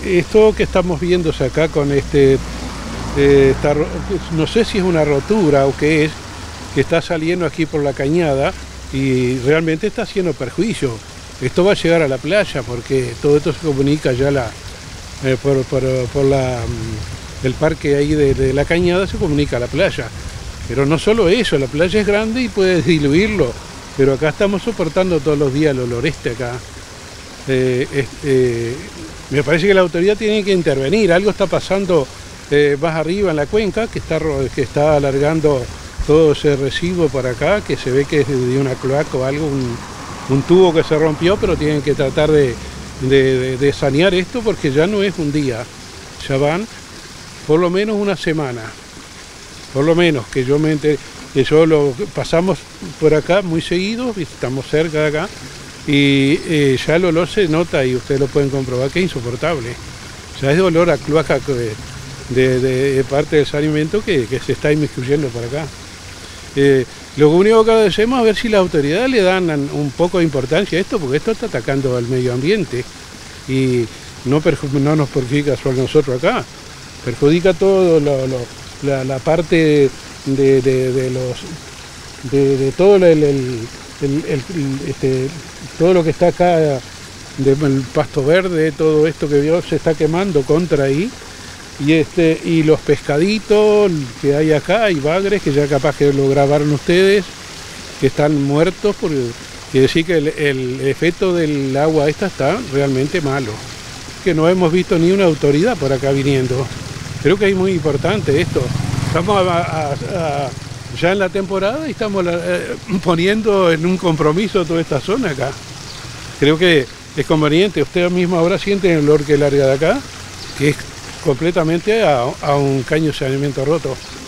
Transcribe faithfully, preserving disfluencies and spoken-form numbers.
esto que estamos viéndose acá con este, eh, esta, no sé si es una rotura o qué es, que está saliendo aquí por la cañada y realmente está haciendo perjuicio. Esto va a llegar a la playa porque todo esto se comunica ya la, eh, por, por, por la, el parque ahí de, de la cañada, se comunica a la playa. Pero no solo eso, la playa es grande y puede diluirlo, pero acá estamos soportando todos los días el olor este acá. Eh, eh, me parece que la autoridad tiene que intervenir, algo está pasando eh, más arriba en la cuenca, que está, que está alargando todo ese residuo para acá, que se ve que es de una cloaca o algo, un, un tubo que se rompió, pero tienen que tratar de, de, de, de sanear esto porque ya no es un día, ya van por lo menos una semana, por lo menos que yo me enteré, que yo lo pasamos por acá muy seguido, estamos cerca de acá, y eh, ya el olor se nota y ustedes lo pueden comprobar que es insoportable. Ya es de olor a cloaca de, de, de parte del saneamiento que, que se está inmiscuyendo por acá. Eh, lo único que agradecemos es a ver si las autoridades le dan un poco de importancia a esto, porque esto está atacando al medio ambiente y no, no nos perjudica solo a nosotros acá, perjudica todo lo, lo, la, la parte de, de, de los de, de todo el, el, el, el, el este, todo lo que está acá del pasto verde, todo esto que vio se está quemando contra ahí. Y, este, y los pescaditos que hay acá, hay bagres que ya capaz que lo grabaron ustedes, que están muertos, porque quiere decir que el, el efecto del agua esta está realmente malo. Que no hemos visto ni una autoridad por acá viniendo. Creo que es muy importante esto. Estamos a, a, a, ya en la temporada y estamos eh, poniendo en un compromiso toda esta zona acá. Creo que es conveniente. Ustedes mismos ahora sienten el olor que larga de acá, que es completamente a, a un caño de saneamiento roto.